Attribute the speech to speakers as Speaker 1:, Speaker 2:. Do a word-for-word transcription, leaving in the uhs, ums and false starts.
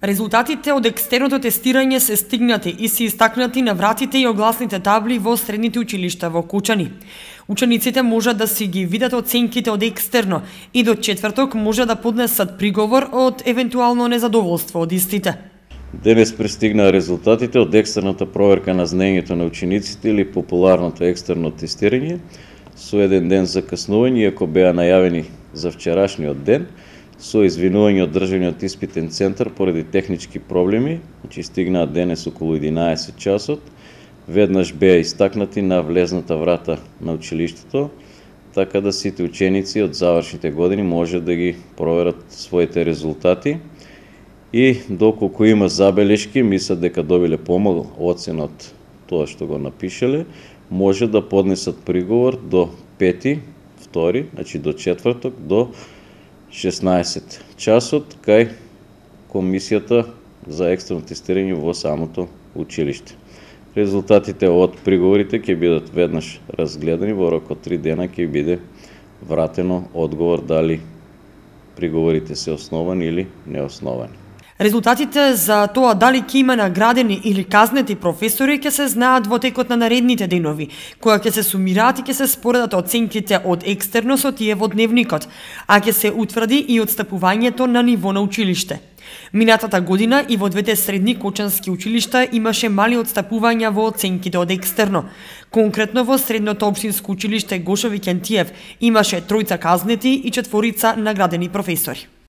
Speaker 1: Резултатите од екстерното тестирање се стигнати и се истакнати на вратите и огласните табли во средните училишта во Кучани. Учениците можат да си ги видат оценките од екстерно и до четврток може да поднесат приговор од евентуално незадоволство од истите.
Speaker 2: Денес пристигнаа резултатите од екстерната проверка на знаењето на учениците или популарното екстерно тестирање со еден ден закаснување, иако беа најавени за вчерашниот ден, со извинување од државниот испитен центар поради технички проблеми, значи стигнаа денес околу единаесет часот, веднаш беа истакнати на влезната врата на училиштето, така да сите ученици од завршните години може да ги проверат своите резултати и доколку има забелешки, мислат дека добиле помал оцена од тоа што го напишале, може да поднесат приговор до пети, втори, значи до четврток, до шеснаесет часот кај комисијата за екстерно тестирање во самото училиште. Резултатите од приговорите ќе бидат веднаш разгледани, во рок од три дена ќе биде вратено одговор дали приговорите се основани или неосновани.
Speaker 1: Резултатите за тоа дали ќе има наградени или казнети професори ќе се знаат во текот на наредните денови, кога ќе се сумираат и ќе се споредат оценките од екстерно со тие во дневникот, а ќе се утврди и отстапувањето на ниво на училиште. Минатата година и во двете средни кочански училишта имаше мали отстапувања во оценките од екстерно. Конкретно во средното општинско училиште Гошо Викентиев имаше тројца казнети и четворица наградени професори.